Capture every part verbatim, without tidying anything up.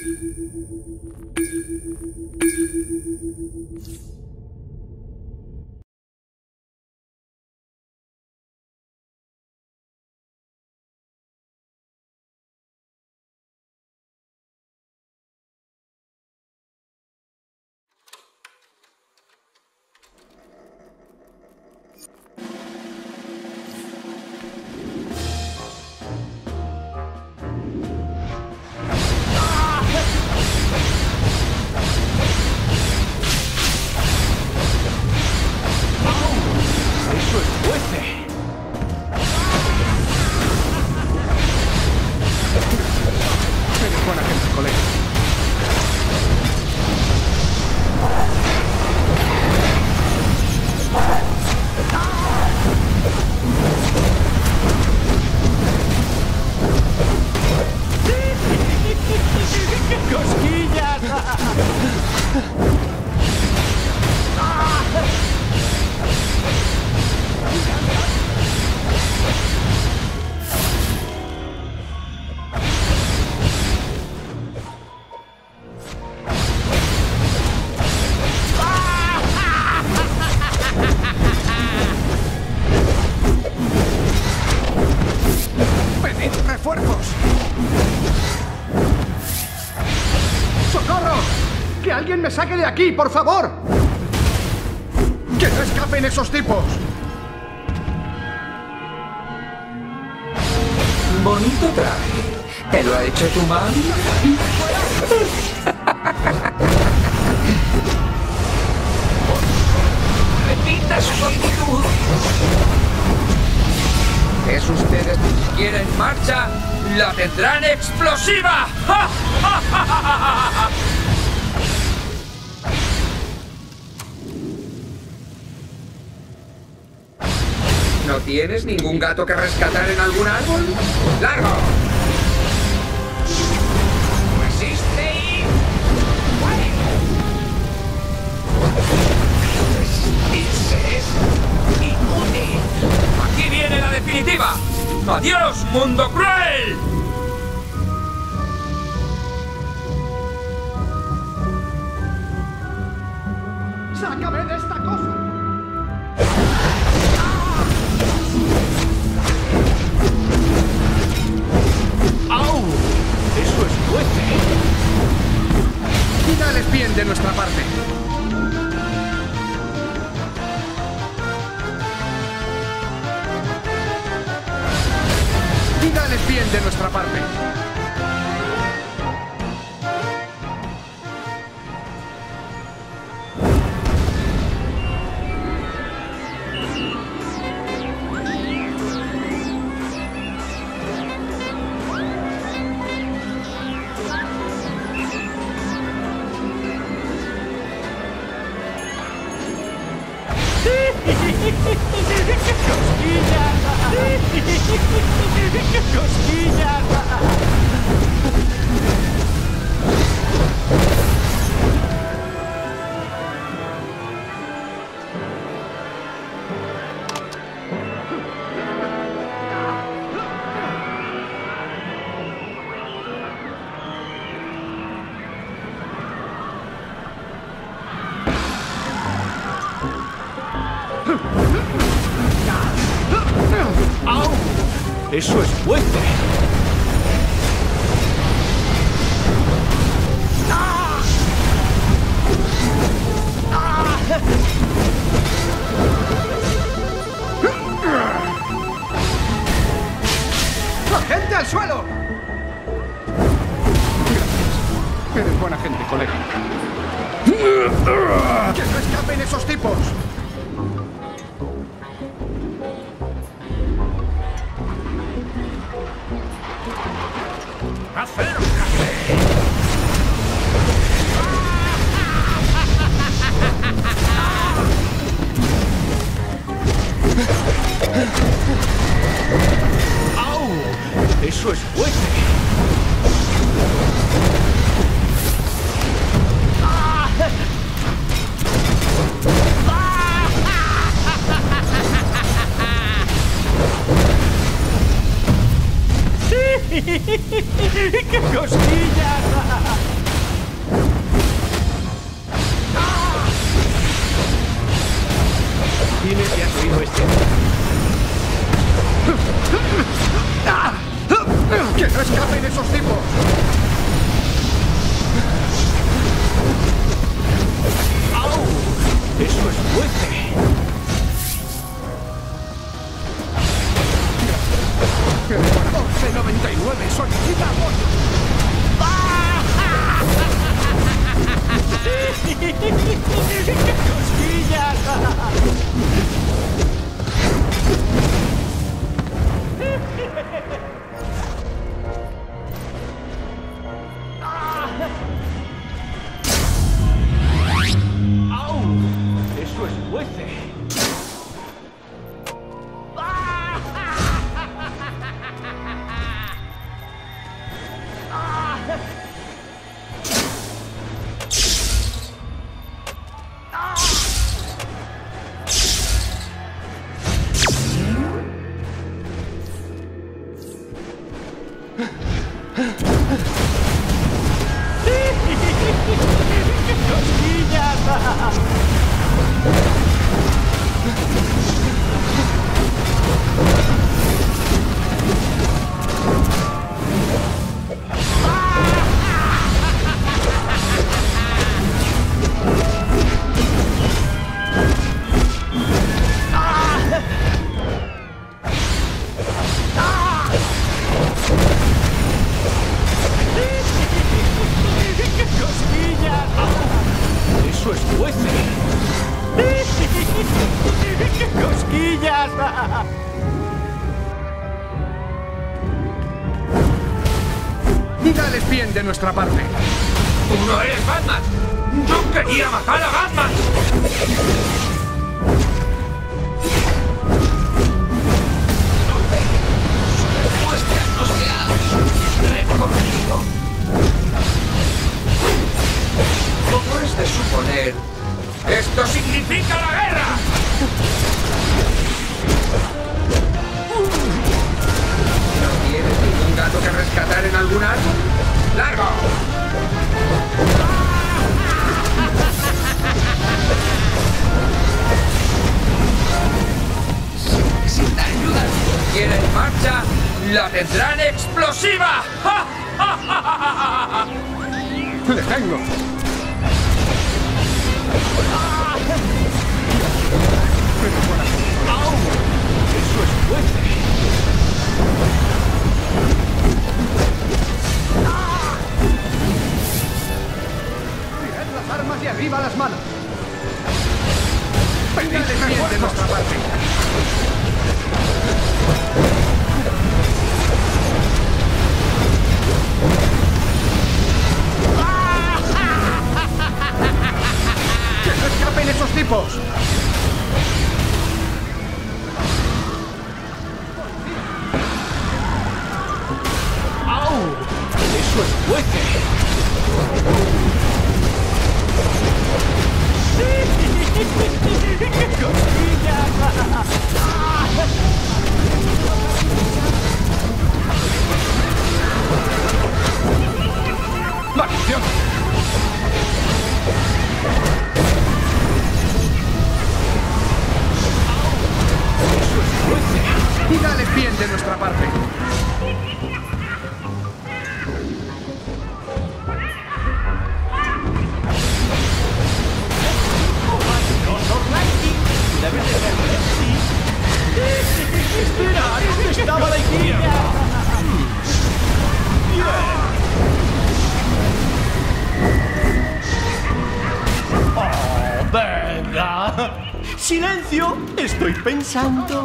¡Alguien me saque de aquí, por favor! ¡Que no escapen esos tipos! Bonito traje. ¿Te lo ha hecho tu madre? Repita su solicitud. ¿Es ustedes ni siquiera en marcha? ¡La tendrán explosiva! ¡Ja, ja, ja, ja, ja! ¿No tienes ningún gato que rescatar en algún árbol? ¡Largo! ¡Resiste y... ¡Resistirse es inútil! ¡Aquí viene la definitiva! ¡Adiós, mundo cruel! ¡Sácame de esta cosa! ¡Au! ¡Eso es fuerte! Y dales bien de nuestra parte. Y dales bien de nuestra parte. ¡Cosquillas! ¡Au! ¡Eso es fuerte! ¡Ah! ¡Ah! ¡Gente al suelo! Gracias. Eres buena gente, colega. ¡Que no escapen esos tipos! ¡Acércate! ¡Au! ¡Eso es fuerte! ¡Qué cosquillas! bestia. ¡Que no escapen esos tipos! ¡Au! ¡Eso es fuerte! once noventa y nueve solicita apoyo. ¡Cosquillas! ¡Au! ¡Eso es fuerte! ¡Eso es fuerte! ¡Cosquillas! Dales bien de nuestra parte. ¡Tú no eres Batman! ¡Yo quería matar a Batman! ¡Muéstranos que has reconocido! Como es de suponer, ¡esto significa la guerra! ¿No tienes ningún gato que rescatar en algún árbol? ¡Largo! Si necesitan ayuda, quieren marcha, la tendrán explosiva. ¡Ja, ja, ja, ja, ja! ¡Le tengo! ¡Au! ¡Eso es fuerte! ¡Tirad las armas y arriba las manos! ¡Dales bien de nuestra parte! ¡Que no escapen esos tipos! ¡Au! ¡Eso es fuerte! ¡Maldición! ¡Eso es fuerte! Y dales bien de nuestra parte. ¡Espera! ¿Dónde estaba la izquierda? ¡Oh, venga! ¡Silencio! Estoy pensando.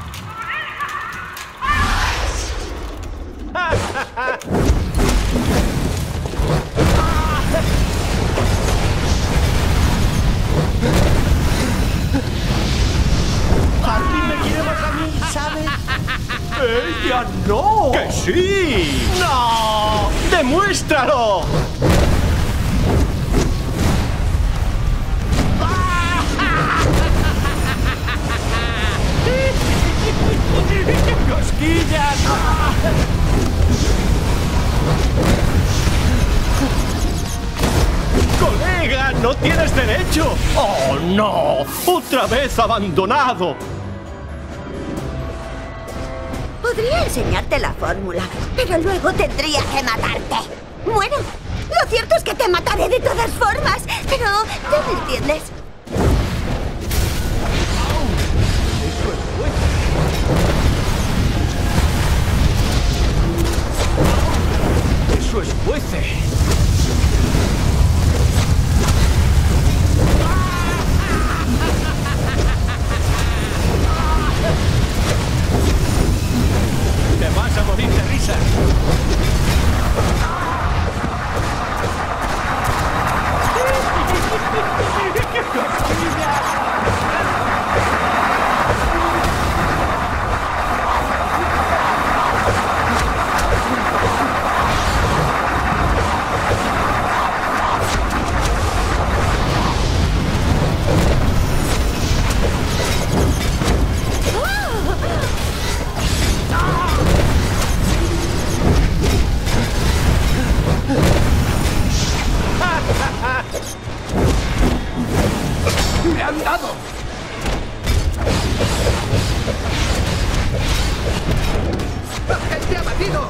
Harry me quiere más a mí, ¿sabes? ¡Ella no! ¡Que sí! ¡No! ¡Demuéstralo! ¡Cosquillas! ¡Colega! ¡No tienes derecho! ¡Oh, no! ¡Otra vez abandonado! Podría enseñarte la fórmula, pero luego tendría que matarte. Bueno, lo cierto es que te mataré de todas formas, pero ¿tú me entiendes? ¡Eso es fuerte! ¡Te vas a morir de risa! ¡Qué cosquilla! ¡Me han dado! ¡Agente abatido!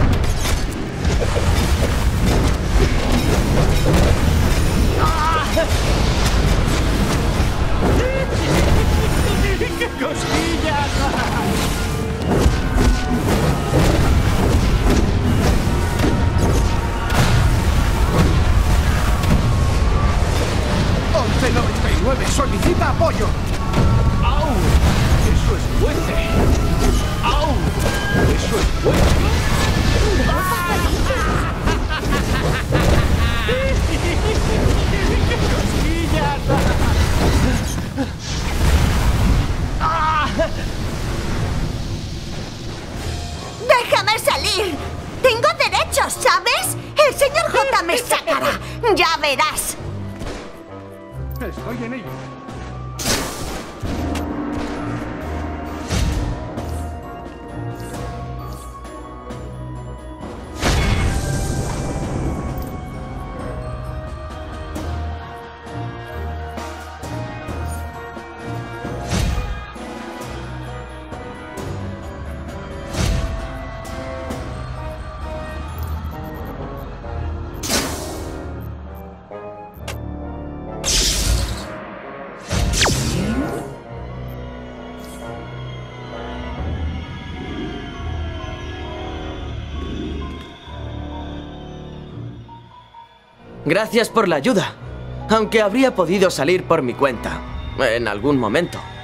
¡Qué cosquillas! once noventa y nueve solicita apoyo. ¡Au! ¡Eso es fuerte! ¡Au! ¡Eso es fuerte! ¡Qué cosquillas! ¡Déjame salir! ¡Tengo derechos, ¿sabes? El señor J me sacará. ¡Ya verás! Estoy en ello. Gracias por la ayuda, aunque habría podido salir por mi cuenta, en algún momento.